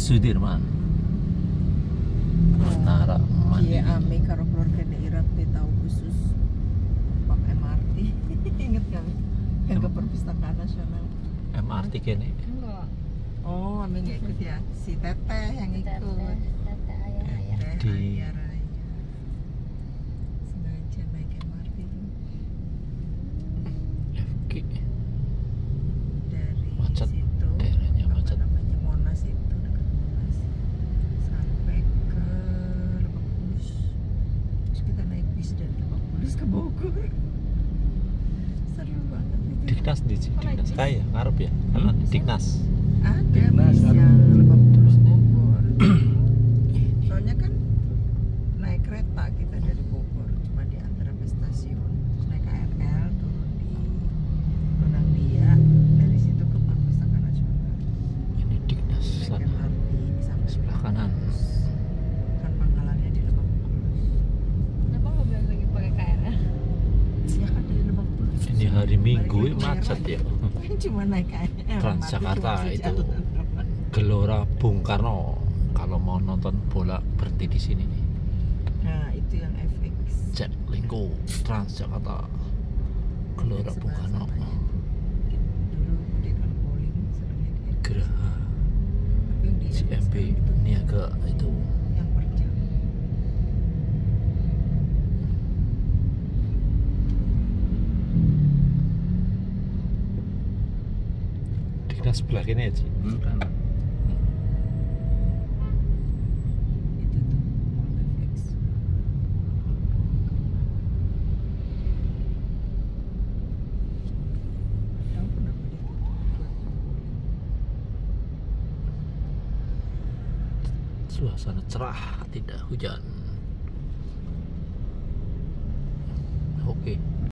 Sudirman. Menara Mandi. Iya, Ame karo keluarga daerah tahu khusus Pak MRT. Ingat kan? Yang ke perpustakaan nasional. MRT kene. Enggak. Oh, Ame nggak ikut ya? Si Teteh yang ikut. Tete ayah. Di Ayah Raya. Sengaja naik MRT tuh. FG. Dari Macet. situ Daerahnya apa macet. namanya Monas itu dekat Monas sampai ke Lebak Bulus, terus kita naik bis dari Lebak Bulus ke Bogor. Seru banget itu. Dignas di Dignas kaya ngarep ya. Karena Dignas. Ada Dignas, bis kan? yang Lebak Bulus Bogor. Soalnya kan naik kereta kita dari Bogor cuma diantar sampai stasiun, terus naik KRL turun di Ronangdia, dari situ ke Perpustakaan Nasional. Ini Dignas Naik sana. MRT sampai Sebelah kanan. kan pangkalannya di Lebak Bulus. Kenapa nggak bilang lagi pakai KRL? Ya kan dari Lebak Bulus. Ini hari Minggu Balik ke macet Merah. ya. Kan cuma naik KRL. Transjakarta MRT cuma itu sejam. Gelora Bung Karno. Kalau mau nonton bola berhenti di sini nih. Nah itu yang FX. Jaklingko Transjakarta Gelora Bung Karno. Dulu dia kan bowling seringnya dia. Geraha Tapi yang di CMP Niaga itu. yang per jam. Dignas sebelah kini ya Ci. Kan. Itu tuh mall FX. Tahu kenapa dia tutup buat yang bowling? Suasana cerah, tidak hujan. Oke.